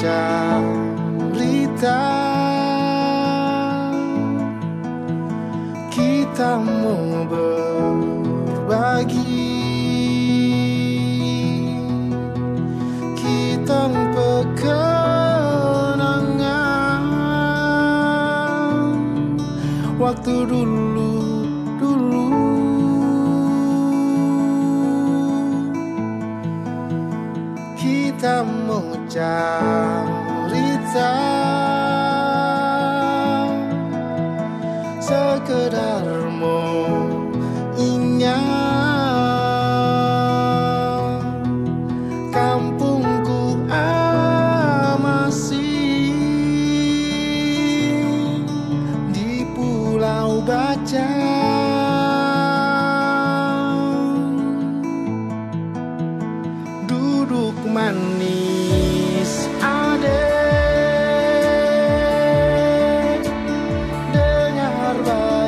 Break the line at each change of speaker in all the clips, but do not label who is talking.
cerita, kita mau berbagi, kita pekenangan waktu dulu. Kita mau cerita, sekedar mau ingat kampungku masih di Pulau Bacan. Duduk manis adek, dengar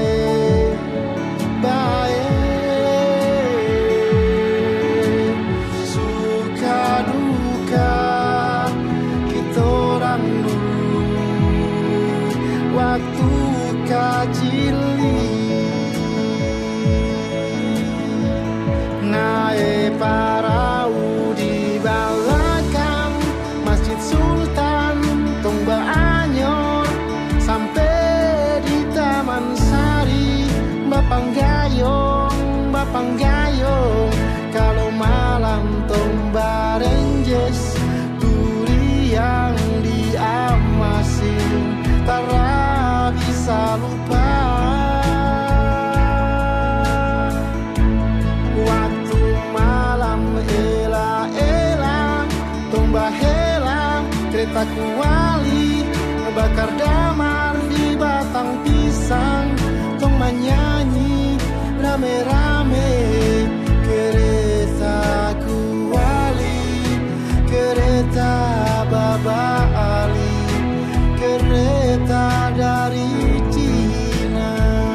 baik-baik suka duka kita orang dulu waktu kacili. Naik parau di belakang Masjid Sultan Tombak Anyor, sampai di Taman Sari. Bapang gayong kalau malam Tombak Renjes, duri yang diamasin tak bisa lupa. Waktu malam ela-ela Tombak hela, kereta kuali bakar damar di batang pisang. Tong menyanyi rame-rame, kereta kuali, kereta Baba Ali, kereta dari Cina.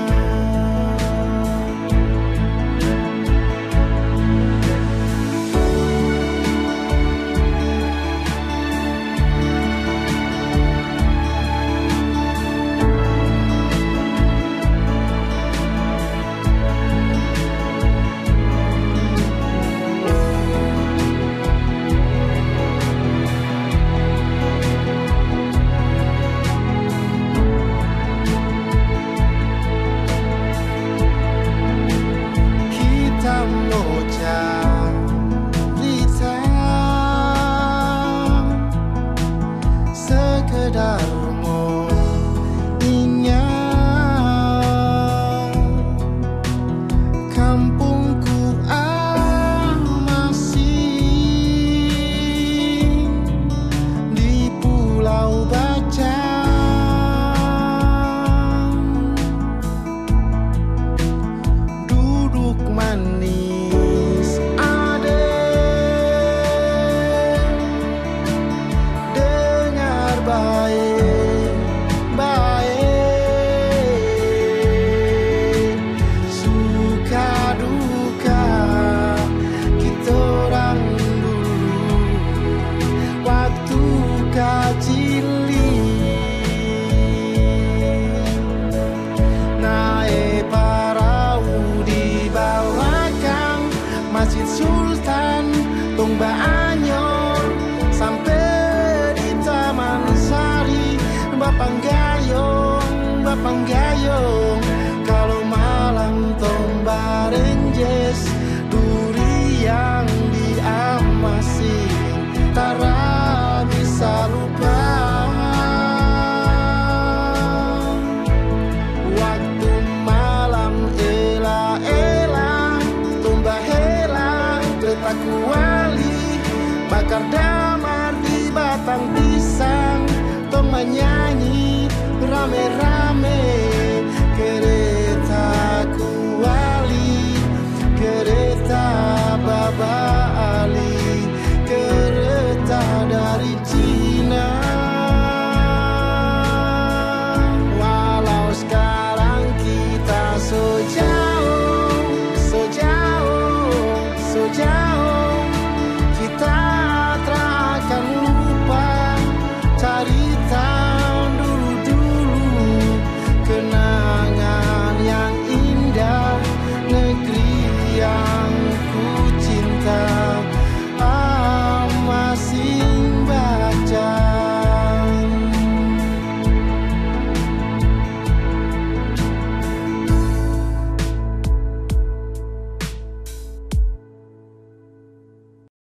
Sekedar mau ingat kampungku masih di Pulau Bacan. Duduk manis baik-baik suka duka kita orang dulu waktu kacili. Naik parau di belakang Masjid Sultan Tombak Anyor, sampai di Taman Sari. Bapang gayong kalau malam Tombak Renjes, duri yang diamasin tak bisa lupa. Waktu malam ela-ela Tombak hela, kereta kuali bakar damar di batang pisang. Tong menyanyi rame-rame, kereta kuali, kereta Baba